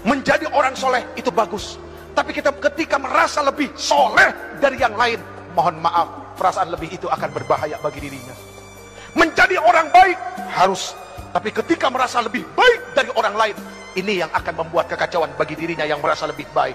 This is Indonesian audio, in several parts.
Menjadi orang soleh itu bagus, tapi kita ketika merasa lebih soleh dari yang lain, mohon maaf, perasaan lebih itu akan berbahaya bagi dirinya. Menjadi orang baik harus, tapi ketika merasa lebih baik dari orang lain, ini yang akan membuat kekacauan bagi dirinya yang merasa lebih baik.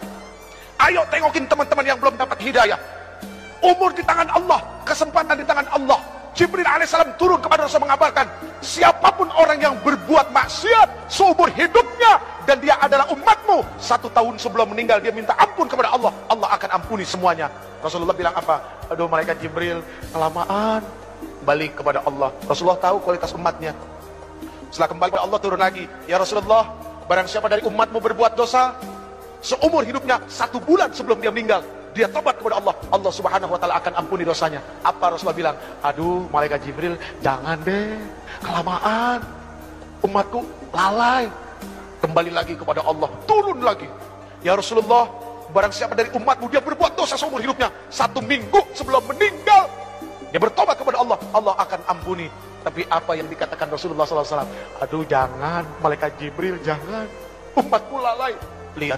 Ayo tengokin teman-teman yang belum dapat hidayah. Umur di tangan Allah, kesempatan di tangan Allah. Jibril alaihissalam turun kepada Rasul mengabarkan, siapapun orang yang berbuat maksiat seumur hidupnya dan dia adalah umatmu, 1 tahun sebelum meninggal dia minta ampun kepada Allah, Allah akan ampuni semuanya. Rasulullah bilang apa? Aduh malaikat Jibril, kelamaan. Balik kepada Allah. Rasulullah tahu kualitas umatnya. Setelah kembali kepada Allah turun lagi, ya Rasulullah, barang siapa dari umatmu berbuat dosa seumur hidupnya, 1 bulan sebelum dia meninggal, dia tobat kepada Allah, Allah subhanahu wa ta'ala akan ampuni dosanya. Apa Rasulullah bilang? Aduh malaikat Jibril, jangan deh, kelamaan, umatku lalai. Kembali lagi kepada Allah, turun lagi, ya Rasulullah, barang siapa dari umatmu dia berbuat dosa seumur hidupnya, 1 minggu sebelum meninggal dia bertobat kepada Allah, Allah akan ampuni. Tapi apa yang dikatakan Rasulullah SAW? Aduh jangan, malaikat Jibril jangan, umatku lalai. Lihat,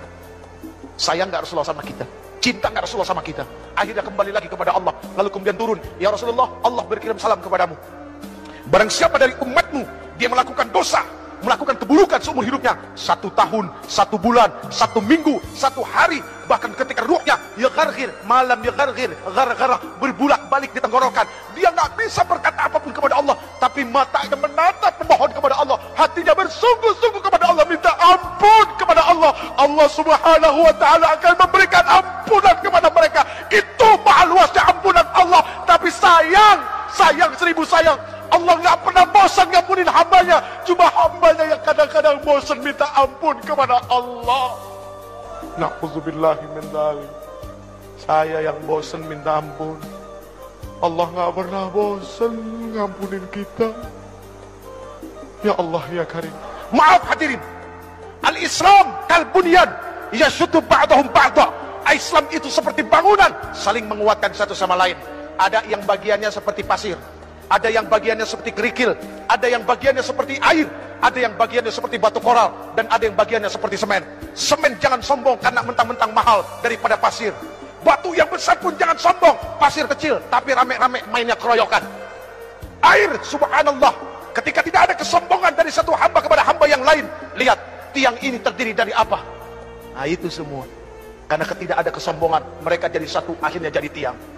sayang gak Rasulullah sama kita? Cinta gak Rasulullah sama kita? Akhirnya kembali lagi kepada Allah, lalu kemudian turun, ya Rasulullah, Allah berkirim salam kepadamu. Barang siapa dari umatmu dia melakukan dosa, melakukan keburukan seumur hidupnya, 1 tahun, 1 bulan, 1 minggu, 1 hari, bahkan ketika ruhnya ya gargir, malam ya gargir, gar-garah, berbulak balik di tenggorokan, dia nggak bisa berkata apapun kepada Allah, tapi matanya menatap memohon kepada Allah, hatinya bersungguh-sungguh kepada Allah, minta ampun kepada Allah, Allah subhanahu wa ta'ala akan memberikan ampunan kepada mereka. Itu maha luasnya ampunan Allah. Tapi sayang 1000 sayang, Allah nggak pernah bosan ngampunin hambanya. Cuma hambanya yang kadang-kadang bosan minta ampun kepada Allah. Na'udzubillahi min dzalik. Saya yang bosan minta ampun, Allah nggak pernah bosan ngampunin kita. Ya Allah ya Karim. Maaf hadirin, al-Islam kal bunyan yashuddu ba'dahum ba'da. Islam itu seperti bangunan, saling menguatkan satu sama lain. Ada yang bagiannya seperti pasir, ada yang bagiannya seperti kerikil, ada yang bagiannya seperti air, ada yang bagiannya seperti batu koral, dan ada yang bagiannya seperti semen. Semen jangan sombong karena mentang-mentang mahal daripada pasir. Batu yang besar pun jangan sombong, pasir kecil tapi rame-rame mainnya keroyokan. Air, subhanallah, ketika tidak ada kesombongan dari satu hamba kepada hamba yang lain. Lihat, tiang ini terdiri dari apa? Nah itu semua karena ketika ada kesombongan, mereka jadi satu, akhirnya jadi tiang.